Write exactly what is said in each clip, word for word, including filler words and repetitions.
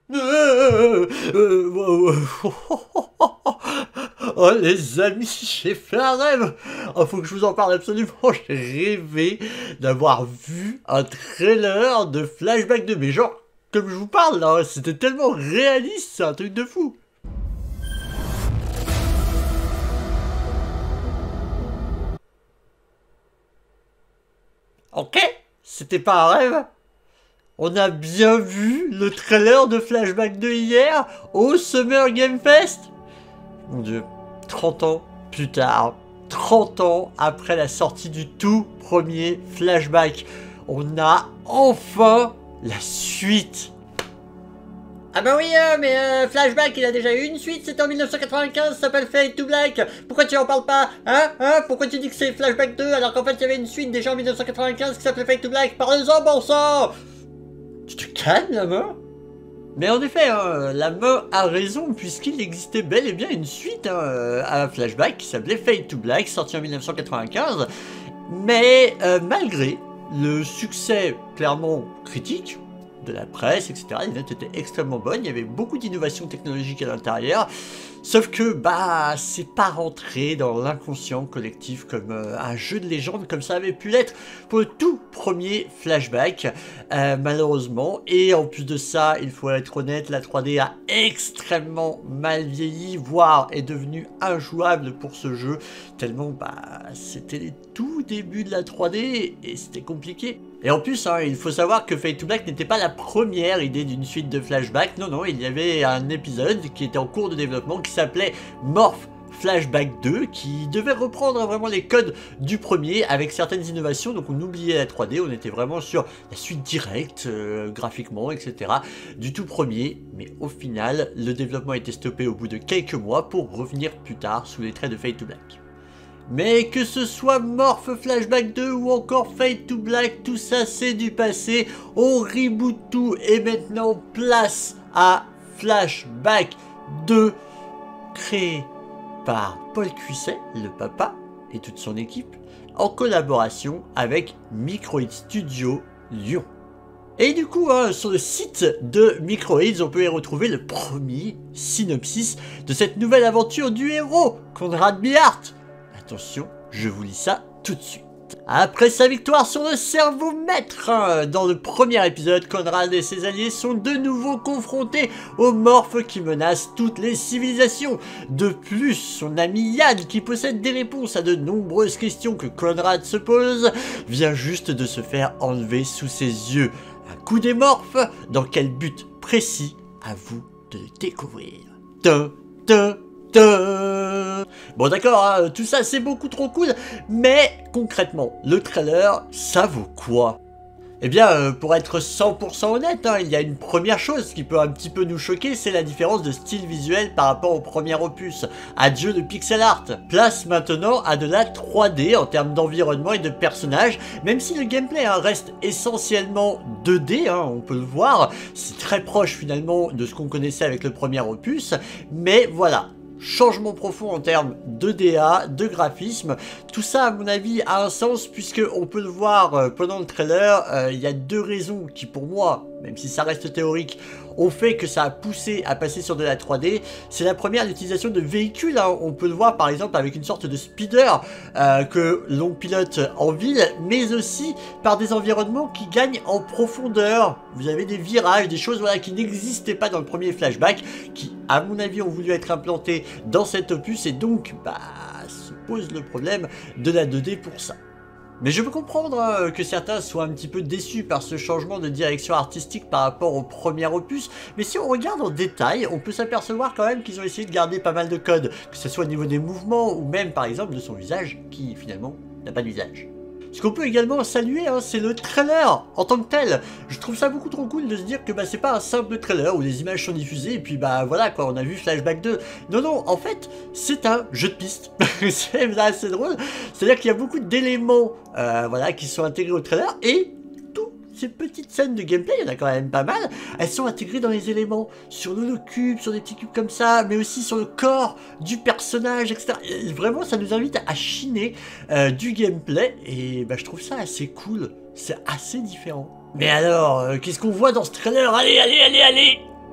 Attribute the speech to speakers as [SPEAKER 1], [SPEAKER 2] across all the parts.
[SPEAKER 1] Euh, euh, wow, wow. Oh les amis, j'ai fait un rêve. Oh, faut que je vous en parle absolument. J'ai rêvé d'avoir vu un trailer de Flashback deux. Mais genre, comme je vous parle là, c'était tellement réaliste, c'est un truc de fou. Ok, c'était pas un rêve. On a bien vu le trailer de Flashback deux hier au Summer Game Fest. Mon dieu, trente ans plus tard, trente ans après la sortie du tout premier Flashback, on a enfin la suite. Ah bah oui, euh, mais euh, Flashback, il a déjà eu une suite, c'était en mille neuf cent quatre-vingt-quinze, ça s'appelle Fade to Black. Pourquoi tu en parles pas? Hein? Hein? Pourquoi tu dis que c'est Flashback deux alors qu'en fait il y avait une suite déjà en mille neuf cent quatre-vingt-quinze qui s'appelait Fade to Black? Parle-en, bon sang! Tu te calmes, la main? Mais en effet, hein, la main a raison, puisqu'il existait bel et bien une suite hein, à un Flashback qui s'appelait Fade to Black, sorti en mille neuf cent quatre-vingt-quinze. Mais euh, malgré le succès clairement critique de la presse, et cetera, les notes étaient extrêmement bonnes, il y avait beaucoup d'innovations technologiques à l'intérieur, sauf que bah c'est pas rentré dans l'inconscient collectif comme euh, un jeu de légende comme ça avait pu l'être pour le tout premier Flashback, euh, malheureusement. Et en plus de ça, il faut être honnête, la trois D a extrêmement mal vieilli, voire est devenue injouable pour ce jeu, tellement bah c'était les tout débuts de la trois D et c'était compliqué. Et en plus, hein, il faut savoir que Fade to Black n'était pas la première idée d'une suite de Flashback, non non, il y avait un épisode qui était en cours de développement qui s'appelait Morph Flashback deux, qui devait reprendre vraiment les codes du premier avec certaines innovations, donc on oubliait la trois D, on était vraiment sur la suite directe, euh, graphiquement, et cetera, du tout premier, mais au final, le développement a été stoppé au bout de quelques mois pour revenir plus tard sous les traits de Fade to Black. Mais que ce soit Morph Flashback deux ou encore Fade to Black, tout ça c'est du passé, on reboot tout et maintenant place à Flashback deux, créé par Paul Cuisset, le papa, et toute son équipe, en collaboration avec Microids Studio Lyon. Et du coup, hein, sur le site de Microids, on peut y retrouver le premier synopsis de cette nouvelle aventure du héros, Conrad Bihart. Attention, je vous lis ça tout de suite. Après sa victoire sur le cerveau maître, hein, dans le premier épisode, Conrad et ses alliés sont de nouveau confrontés aux morphes qui menacent toutes les civilisations. De plus, son ami Yann, qui possède des réponses à de nombreuses questions que Conrad se pose, vient juste de se faire enlever sous ses yeux. Un coup des morphes, dans quel but précis? À vous de le découvrir. Te, te, te. Bon d'accord, hein, tout ça c'est beaucoup trop cool, mais concrètement, le trailer, ça vaut quoi? Eh bien, euh, pour être cent pour cent honnête, hein, il y a une première chose qui peut un petit peu nous choquer, c'est la différence de style visuel par rapport au premier opus. Adieu le pixel art. Place maintenant à de la trois D en termes d'environnement et de personnages, même si le gameplay hein, reste essentiellement deux D, hein, on peut le voir, c'est très proche finalement de ce qu'on connaissait avec le premier opus, mais voilà. Changement profond en termes de D A, de graphisme, tout ça à mon avis a un sens puisque on peut le voir euh, pendant le trailer, euh, il y a deux raisons qui pour moi, même si ça reste théorique, ont fait que ça a poussé à passer sur de la trois D. C'est la première, l'utilisation de véhicules, hein. On peut le voir par exemple avec une sorte de speeder euh, que l'on pilote en ville, mais aussi par des environnements qui gagnent en profondeur. Vous avez des virages, des choses voilà, qui n'existaient pas dans le premier Flashback, qui à mon avis ont voulu être implantés dans cet opus et donc bah se pose le problème de la deux D pour ça. Mais je peux comprendre hein, que certains soient un petit peu déçus par ce changement de direction artistique par rapport au premier opus, mais si on regarde en détail, on peut s'apercevoir quand même qu'ils ont essayé de garder pas mal de codes, que ce soit au niveau des mouvements ou même par exemple de son visage, qui finalement n'a pas de visage. Ce qu'on peut également saluer, hein, c'est le trailer en tant que tel. Je trouve ça beaucoup trop cool de se dire que bah, c'est pas un simple trailer où les images sont diffusées et puis bah voilà quoi, on a vu Flashback deux. Non, non, en fait, c'est un jeu de piste. C'est assez drôle. C'est-à-dire qu'il y a beaucoup d'éléments euh, voilà, qui sont intégrés au trailer et ces petites scènes de gameplay, il y en a quand même pas mal, elles sont intégrées dans les éléments, sur l'holocube, sur des petits cubes comme ça, mais aussi sur le corps du personnage, et cetera. Et vraiment, ça nous invite à chiner euh, du gameplay, et bah, je trouve ça assez cool, c'est assez différent. Mais alors, euh, qu'est-ce qu'on voit dans ce trailer? Allez, allez, allez, allez!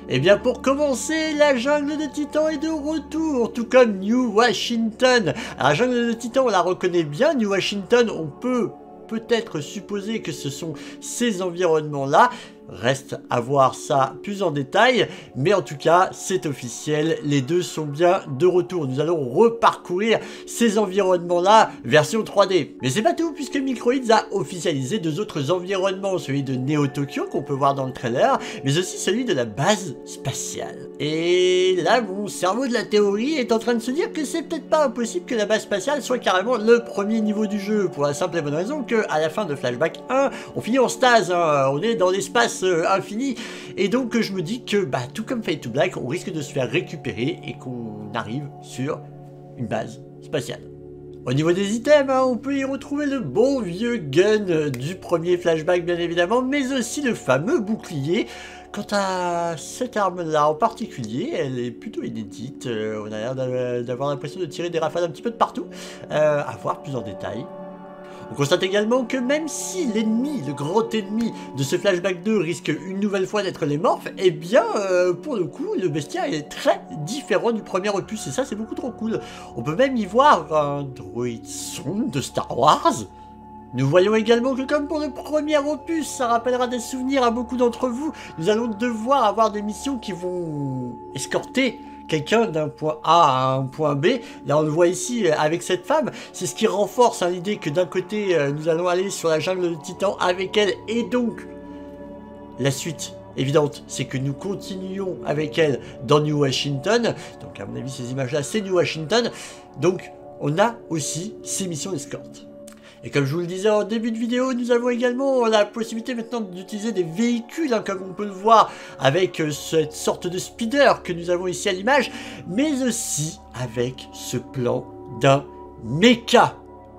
[SPEAKER 1] Eh bien pour commencer, la jungle de Titan est de retour, tout comme New Washington. Alors, la jungle de Titan, on la reconnaît bien, New Washington, on peut peut-être supposer que ce sont ces environnements-là. Reste à voir ça plus en détail, mais en tout cas, c'est officiel, les deux sont bien de retour. Nous allons reparcourir ces environnements-là, version trois D. Mais c'est pas tout, puisque Microids a officialisé deux autres environnements, celui de Neo Tokyo, qu'on peut voir dans le trailer, mais aussi celui de la base spatiale. Et là, mon cerveau de la théorie est en train de se dire que c'est peut-être pas impossible que la base spatiale soit carrément le premier niveau du jeu, pour la simple et bonne raison que à la fin de Flashback un, on finit en stase, hein, on est dans l'espace infini, et donc je me dis que bah tout comme Fade to Black, on risque de se faire récupérer et qu'on arrive sur une base spatiale. Au niveau des items, hein, on peut y retrouver le bon vieux gun du premier Flashback bien évidemment, mais aussi le fameux bouclier. Quant à cette arme-là en particulier, elle est plutôt inédite, euh, on a l'air d'avoir l'impression de tirer des rafales un petit peu de partout, euh, à voir plus en détail. On constate également que même si l'ennemi, le grand ennemi de ce Flashback deux risque une nouvelle fois d'être les morphes, eh bien, euh, pour le coup, le bestiaire est très différent du premier opus, et ça c'est beaucoup trop cool. On peut même y voir un droïde sonde de Star Wars. Nous voyons également que comme pour le premier opus, ça rappellera des souvenirs à beaucoup d'entre vous, nous allons devoir avoir des missions qui vont escorter quelqu'un d'un point A à un point B. Là on le voit ici avec cette femme, c'est ce qui renforce hein, l'idée que d'un côté euh, nous allons aller sur la jungle de Titan avec elle, et donc la suite évidente c'est que nous continuons avec elle dans New Washington. Donc à mon avis ces images là c'est New Washington, donc on a aussi ces missions d'escorte. Et comme je vous le disais en début de vidéo, nous avons également la possibilité maintenant d'utiliser des véhicules, hein, comme on peut le voir avec euh, cette sorte de speeder que nous avons ici à l'image, mais aussi avec ce plan d'un mecha.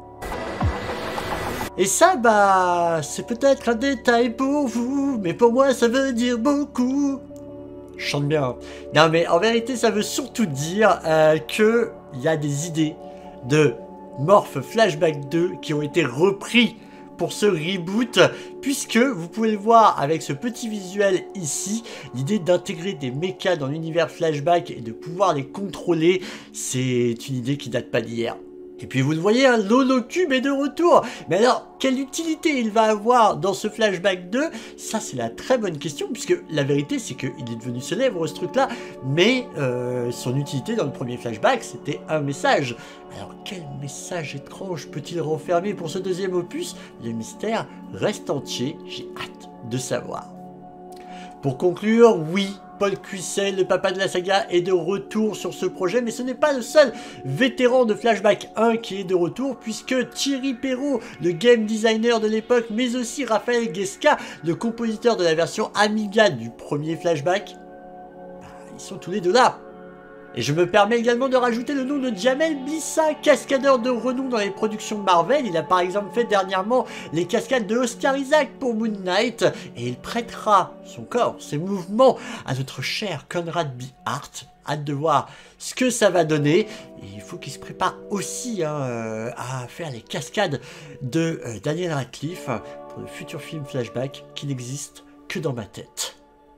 [SPEAKER 1] Et ça, bah, c'est peut-être un détail pour vous, mais pour moi ça veut dire beaucoup. Je chante bien. Non mais en vérité ça veut surtout dire euh, que il y a des idées de Morph Flashback deux qui ont été repris pour ce reboot, puisque vous pouvez le voir avec ce petit visuel ici, l'idée d'intégrer des mechas dans l'univers Flashback et de pouvoir les contrôler, c'est une idée qui date pas d'hier. Et puis vous le voyez, hein, l'Holocube est de retour. Mais alors, quelle utilité il va avoir dans ce Flashback deux? Ça, c'est la très bonne question, puisque la vérité, c'est qu'il est devenu célèbre, ce truc-là. Mais euh, son utilité dans le premier Flashback, c'était un message. Alors, quel message étrange peut-il renfermer pour ce deuxième opus? Le mystère reste entier, j'ai hâte de savoir. Pour conclure, oui, Paul Cuissel, le papa de la saga, est de retour sur ce projet, mais ce n'est pas le seul vétéran de Flashback un qui est de retour, puisque Thierry Perrault, le game designer de l'époque, mais aussi Raphaël Guesca, le compositeur de la version Amiga du premier Flashback, bah, ils sont tous les deux là. Et je me permets également de rajouter le nom de Jamel Blissa, cascadeur de renom dans les productions Marvel. Il a par exemple fait dernièrement les cascades de Oscar Isaac pour Moon Knight, et il prêtera son corps, ses mouvements à notre cher Conrad B. Hart. Hâte de voir ce que ça va donner, et il faut qu'il se prépare aussi hein, euh, à faire les cascades de euh, Daniel Radcliffe pour le futur film Flashback qui n'existe que dans ma tête.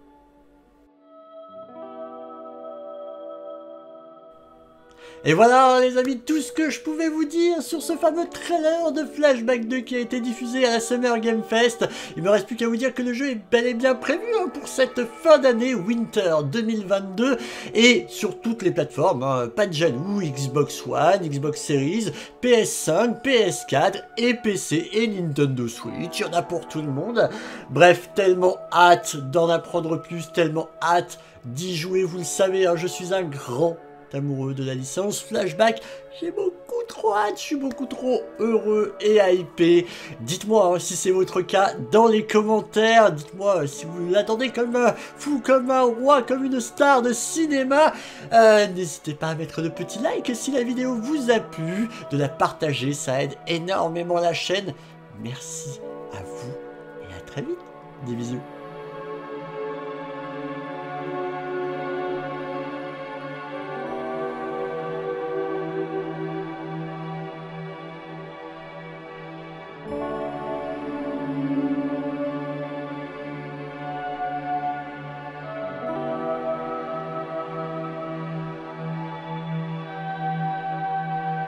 [SPEAKER 1] Et voilà les amis, tout ce que je pouvais vous dire sur ce fameux trailer de Flashback deux qui a été diffusé à la Summer Game Fest. Il me reste plus qu'à vous dire que le jeu est bel et bien prévu hein, pour cette fin d'année Winter deux mille vingt-deux et sur toutes les plateformes, hein, pas de jaloux, Xbox One, Xbox Series, P S cinq, P S quatre et P C et Nintendo Switch, il y en a pour tout le monde. Bref, tellement hâte d'en apprendre plus, tellement hâte d'y jouer, vous le savez, hein, je suis un grand amoureux de la licence Flashback, j'ai beaucoup trop hâte, je suis beaucoup trop heureux et hypé. Dites-moi hein, si c'est votre cas dans les commentaires, dites-moi si vous l'attendez comme un fou, comme un roi, comme une star de cinéma. Euh, N'hésitez pas à mettre le petit like si la vidéo vous a plu, de la partager, ça aide énormément la chaîne. Merci à vous et à très vite, des bisous.